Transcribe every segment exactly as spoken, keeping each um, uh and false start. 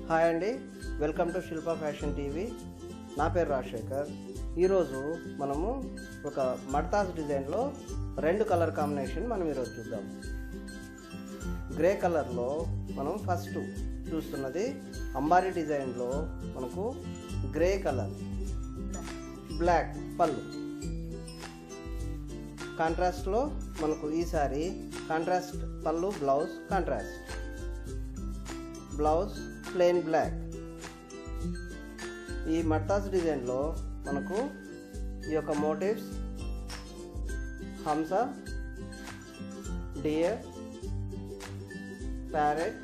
Hi అండి, welcome to Shilpa fashion TV. నా పేరు రాజశేఖర్. ఈరోజు మనము ఒక మడతాస్ డిజైన్లో రెండు కలర్ కాంబినేషన్ మనం ఈరోజు చూద్దాం. గ్రే కలర్లో మనం ఫస్ట్ చూస్తున్నది అంబారీ డిజైన్లో మనకు గ్రే కలర్, బ్లాక్ పళ్ళు. కాంట్రాస్ట్లో మనకు ఈసారి కాంట్రాస్ట్ పళ్ళు, blouse contrast, blouse plain black. ఈ మడతాస్ డిజైన్లో మనకు ఈ యొక్క మోటివ్స్ హంస, డియర్, ప్యారెట్,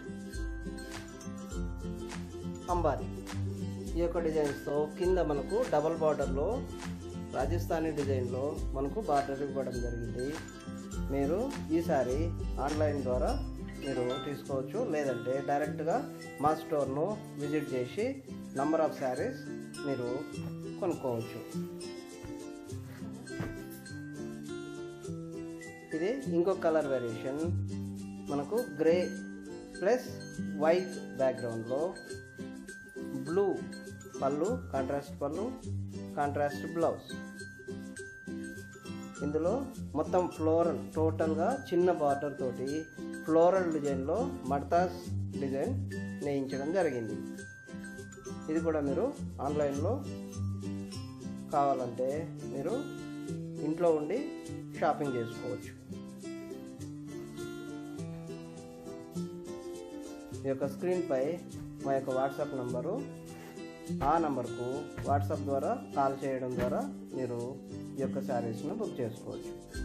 అంబారీ ఈ యొక్క డిజైన్స్తో కింద మనకు డబల్ బార్డర్లో రాజస్థానీ డిజైన్లో మనకు బార్డర్ ఇవ్వడం జరిగింది. మీరు ఈసారి ఆన్లైన్ ద్వారా మీరు తీసుకోవచ్చు, లేదంటే డైరెక్ట్గా మా స్టోర్ను విజిట్ చేసి నంబర్ ఆఫ్ శారీస్ మీరు కొనుక్కోవచ్చు. ఇది ఇంకొక కలర్ వేరియేషన్, మనకు గ్రే ప్లస్ వైట్ బ్యాక్గ్రౌండ్లో బ్లూ పళ్ళు, కాంట్రాస్ట్ పళ్ళు, కాంట్రాస్ట్ బ్లౌజ్. ఇందులో మొత్తం ఫ్లోరల్, టోటల్గా చిన్న బార్డర్ తోటి ఫ్లోరల్ డిజైన్లో మడతాస్ డిజైన్ నేయించడం జరిగింది. ఇది కూడా మీరు ఆన్లైన్లో కావాలంటే మీరు ఇంట్లో ఉండి షాపింగ్ చేసుకోవచ్చు. ఈ యొక్క స్క్రీన్పై మా యొక్క వాట్సాప్ నంబరు, ఆ నంబర్కు వాట్సాప్ ద్వారా కాల్ చేయడం ద్వారా మీరు ఈ యొక్క శారీస్ను బుక్ చేసుకోవచ్చు.